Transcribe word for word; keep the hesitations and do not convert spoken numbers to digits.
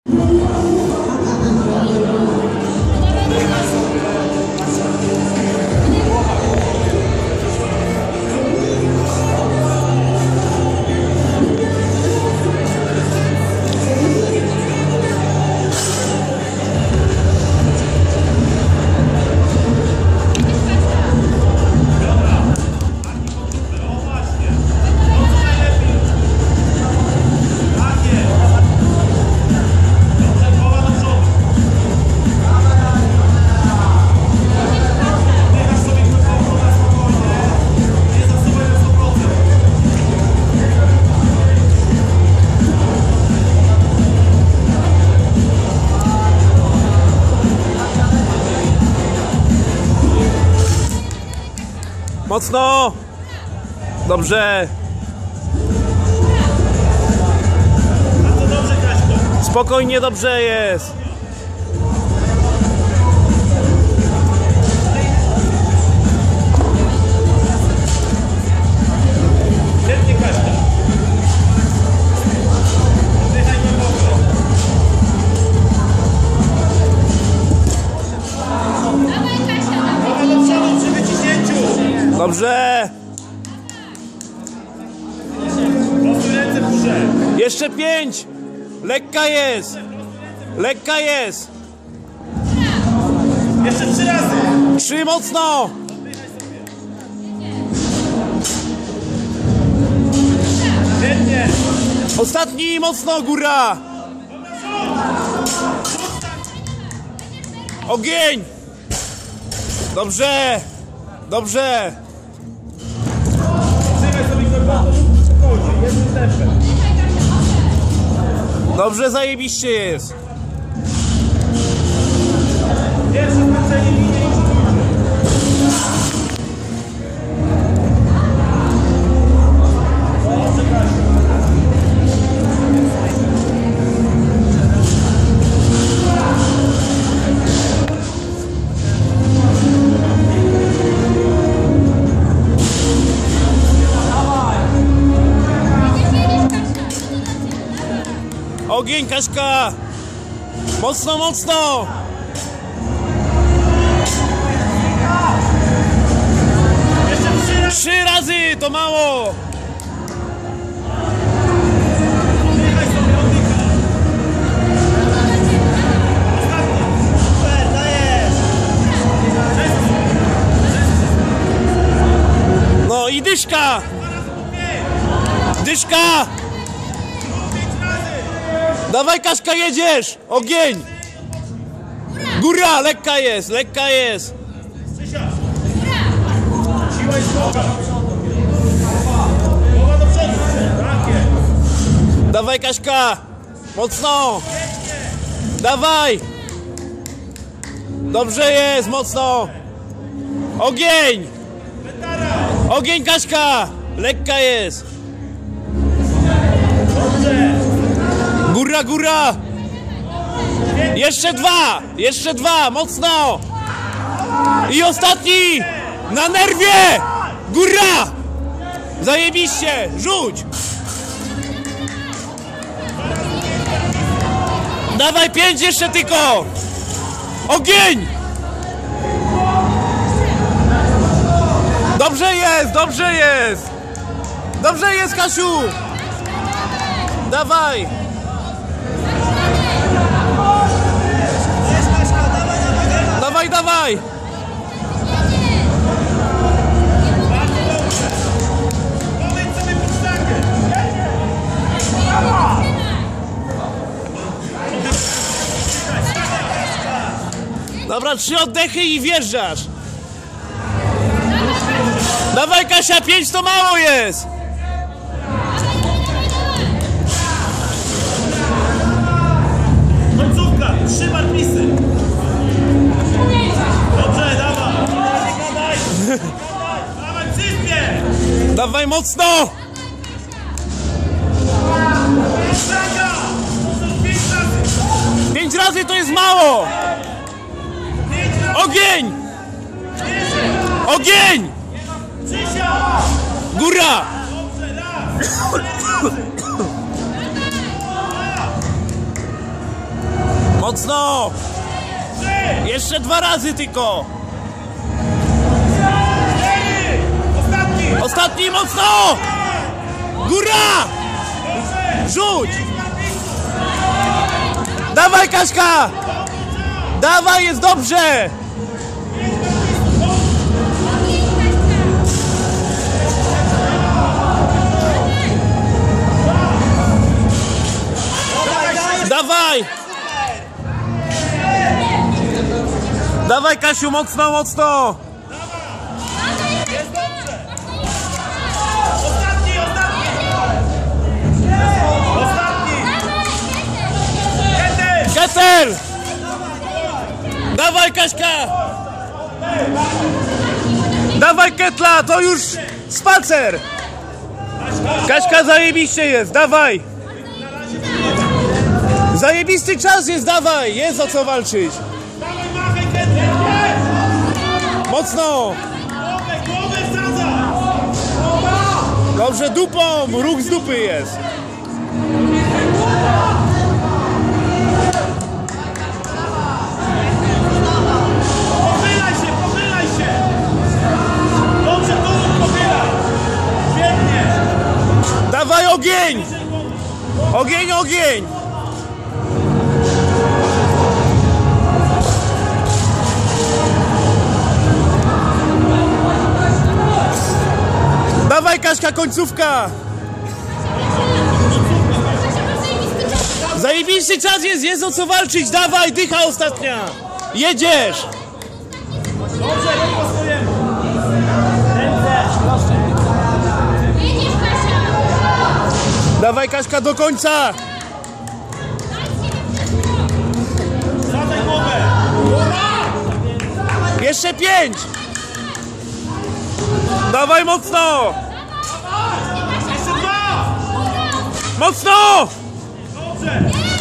Mocno! Dobrze! Bardzo dobrze, Kaśko! Spokojnie, dobrze jest! Świetnie, Kaśka! Oddychaj głęboko! Głowa do przodu przy wyciśnięciu! Dobrze! Prostuj ręce w górze! Jeszcze pięć! Lekka jest! Lekka jest! Jeszcze trzy razy! Trzy mocno! Świetnie! Ostatni mocno, góra! Ogień! Dobrze! Dobrze! Trzymaj sobie głęboko, spokojnie, jednym tempem. Dobrze, zajebiście jest! Pierwsze skręcenie linie i dobrze, Kaśka. Ogień, Kaśka! Mocno, mocno! Jeszcze trzy razy! Trzy razy, to mało! Oddychaj sobie, oddychaj! Ostatni! Super, dajesz! No i dyszka! Dyszka! Dawaj, Kaśka, jedziesz! Ogień! Góra! Lekka jest, lekka jest! Krzysia! Siła jest głowa! Głowa do przodu! Tak jest! Dawaj, Kaśka! Mocno! Dawaj! Dobrze jest, mocno! Ogień! Ogień, Kaśka! Lekka jest! Dobrze! Góra, góra! Jeszcze dwa! Jeszcze dwa! Mocno! I ostatni! Na nerwie! Góra! Zajebiście! Rzuć! Dawaj pięć jeszcze tylko! Ogień! Dobrze jest! Dobrze jest! Dobrze jest, Kasiu! Dawaj! Dawaj, dawaj! Powiedz sobie podstawę! Dobra, trzy oddechy i wjeżdżasz! Dawaj, Kasia, pięć to mało jest! Końcówka! Trzy barpisy! Dobrze, dawaj! Nie gadaj! Dawaj, przyspie! Dawaj mocno! Sędzia! To są pięć razy! Pięć razy to jest mało! Pięć razy! Ogień! Bierze! Ogień! Krzysia! Góra! Dobrze, raz! Cztery razy! Mocno! Trzy! Jeszcze dwa razy tylko! Cztery! Ostatni! Ostatni mocno! Góra! Dobrze! Rzuć! Pięć na miejscu! Dawaj, Kaśka! Dawaj, jest dobrze! Dawaj! Dawaj, Kasiu, mocno, mocno! Jest dobrze! Ostatni, ostatni! Ostatni! Jeden! Keter! Dawaj, Kaśka! Dawaj, Ketla, to już spacer! Kaśka, zajebiście jest, dawaj! Zajebisty czas jest, dawaj! Jest o co walczyć! Dawaj, machaj, Keter! Mocno! Głowę, głowę wsadza! Dobrze, dupą! Ruch z dupy jest! Pochylaj się, pochylaj się! Dobrze, tu pochylaj! Świetnie! Dawaj, ogień! Ogień, ogień! Dawaj, Kaśka, końcówka! Zajebisty czas jest, jest o co walczyć! Dawaj, dycha ostatnia! Jedziesz! Dobrze, nie pasujemy! Dawaj, Kaśka, do końca! Zadaj głowę! Jeszcze pięć! Dawaj, mocno! Jeszcze dwa! Mocno! Dobrze!